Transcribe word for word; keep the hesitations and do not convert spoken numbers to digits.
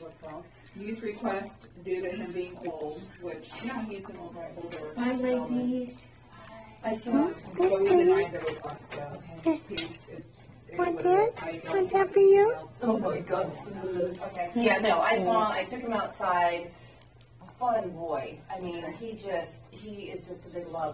Youth request due to him being old, which, yeah, he's an older, older. Hi, gentleman. ladies. I saw. So we denied the request, so he's, it's, it Want was, this? I Want don't. that for you? Oh my God. Okay. Yeah, no, I saw, I took him outside. Fun boy. I mean, he just, he is just a big love.